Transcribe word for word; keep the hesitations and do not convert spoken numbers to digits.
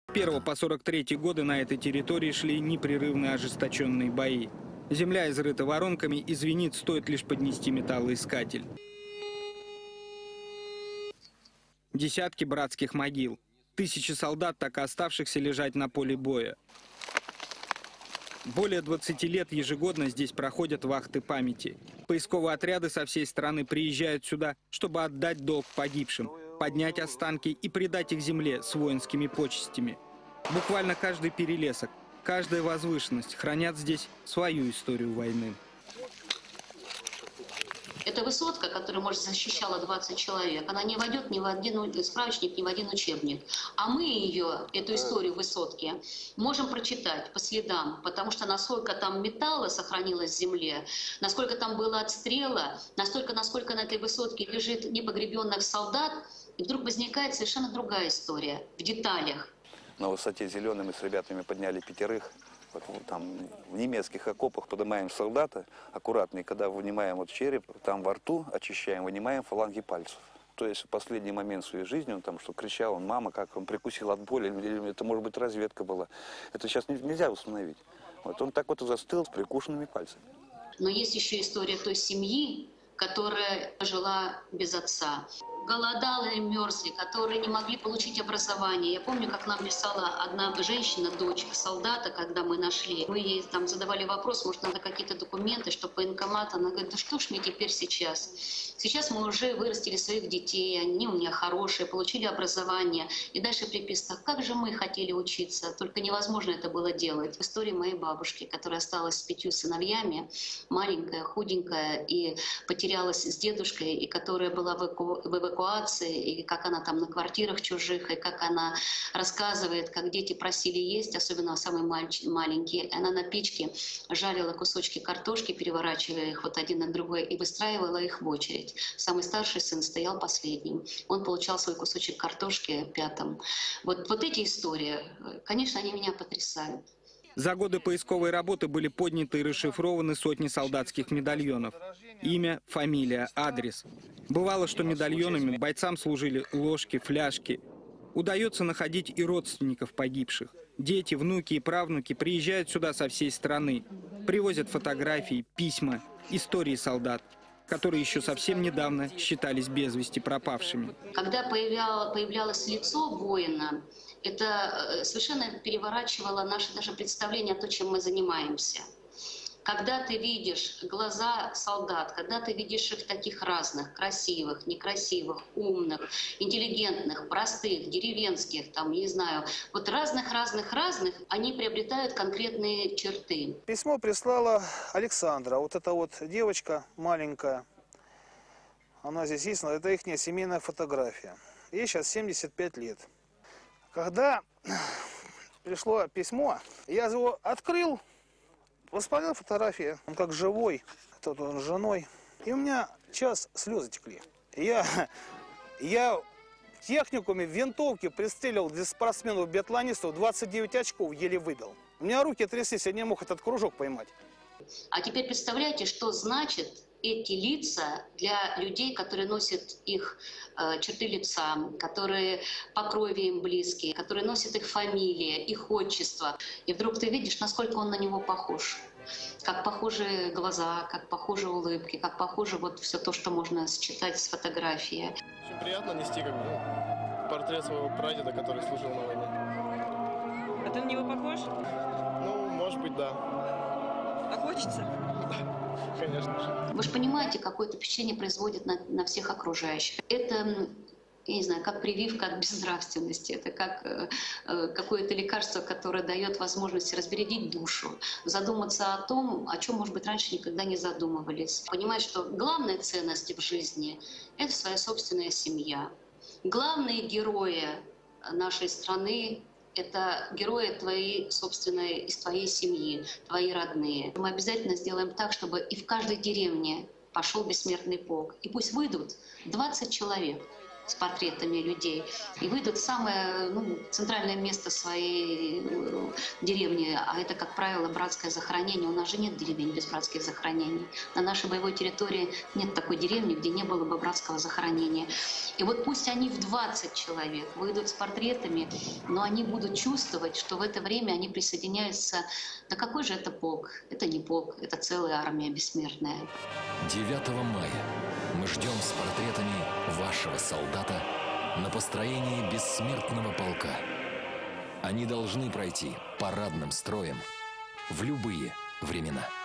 С первого по сорок третий годы на этой территории шли непрерывные ожесточенные бои. Земля изрыта воронками и звенит, стоит лишь поднести металлоискатель. Десятки братских могил. Тысячи солдат, так и оставшихся лежать на поле боя. Более двадцати лет ежегодно здесь проходят вахты памяти. Поисковые отряды со всей страны приезжают сюда, чтобы отдать долг погибшим, поднять останки и предать их земле с воинскими почестями. Буквально каждый перелесок, каждая возвышенность хранят здесь свою историю войны. Это высотка, которая, может, защищала двадцать человек. Она не войдет ни в один справочник, ни в один учебник. А мы ее, эту историю высотки, можем прочитать по следам, потому что насколько там металла сохранилось в земле, насколько там было отстрела, настолько, насколько на этой высотке лежит непогребенных солдат, и вдруг возникает совершенно другая история в деталях. На высоте Зеленой мы с ребятами подняли пятерых. Вот, там, в немецких окопах поднимаем солдата аккуратно, и когда вынимаем вот череп, там во рту очищаем, вынимаем фаланги пальцев. То есть в последний момент своей жизни он там что кричал, он мама, как он прикусил от боли, или это может быть разведка была. Это сейчас нельзя установить. Вот он так вот и застыл с прикушенными пальцами. Но есть еще история той семьи, которая жила без отца. Голодали и мерзли, которые не могли получить образование. Я помню, как нам писала одна женщина, дочь солдата, когда мы нашли. Мы ей там задавали вопрос, может, надо какие-то документы, чтобы военкомат. Она говорит, да что ж мне теперь сейчас? Сейчас мы уже вырастили своих детей, они у меня хорошие, получили образование. И дальше приписка, как же мы хотели учиться, только невозможно это было делать. История моей бабушки, которая осталась с пятью сыновьями, маленькая, худенькая, и потерялась с дедушкой, и которая была в эвакуации, и как она там на квартирах чужих, и как она рассказывает, как дети просили есть, особенно самые маленькие. Она на печке жарила кусочки картошки, переворачивая их вот один на другой, и выстраивала их в очередь. Самый старший сын стоял последним. Он получал свой кусочек картошки пятым. Вот, вот эти истории, конечно, они меня потрясают. За годы поисковой работы были подняты и расшифрованы сотни солдатских медальонов. Имя, фамилия, адрес. Бывало, что медальонами бойцам служили ложки, фляжки. Удается находить и родственников погибших. Дети, внуки и правнуки приезжают сюда со всей страны. Привозят фотографии, письма, истории солдат, которые еще совсем недавно считались без вести пропавшими. Когда появлялось лицо воина, это совершенно переворачивало наше даже представление о том, чем мы занимаемся. Когда ты видишь глаза солдат, когда ты видишь их таких разных, красивых, некрасивых, умных, интеллигентных, простых, деревенских, там, не знаю, вот разных-разных-разных, они приобретают конкретные черты. Письмо прислала Александра, вот эта вот девочка маленькая, она здесь есть, это их семейная фотография. Ей сейчас семьдесят пять лет. Когда пришло письмо, я его открыл, посмотрел фотографии, он как живой, тут он с женой, и у меня час слезы текли. Я, я в техникуме в винтовке пристрелил для спортсменов-биатлонистов, двадцать девять очков еле выбил. У меня руки тряслись, я не мог этот кружок поймать. А теперь представляете, что значит эти лица для людей, которые носят их э, черты лица, которые по крови им близкие, которые носят их фамилии, их отчество. И вдруг ты видишь, насколько он на него похож. Как похожи глаза, как похожи улыбки, как похоже вот все то, что можно считать с фотографии. Очень приятно нести как бы портрет своего прадеда, который служил на войне. А ты на него похож? Ну, может быть, да. А хочется? Конечно же. Вы же понимаете, какое-то впечатление производит на, на всех окружающих. Это, я не знаю, как прививка от безнравственности. Это как э, э, какое-то лекарство, которое дает возможность разбередить душу, задуматься о том, о чем, может быть, раньше никогда не задумывались. Понимать, что главная ценность в жизни — это своя собственная семья. Главные герои нашей страны — это герои твоей собственной, из твоей семьи, твои родные. Мы обязательно сделаем так, чтобы и в каждой деревне пошел бессмертный полк. И пусть выйдут двадцать человек с портретами людей и выйдут в самое ну, центральное место своей э, деревни. А это, как правило, братское захоронение. У нас же нет деревень без братских захоронений. На нашей боевой территории нет такой деревни, где не было бы братского захоронения. И вот пусть они в двадцать человек выйдут с портретами, но они будут чувствовать, что в это время они присоединяются. Да какой же это полк? Это не полк, это целая армия бессмертная. девятого мая мы ждем с портретами вашего солдата на построении бессмертного полка. Они должны пройти парадным строем в любые времена.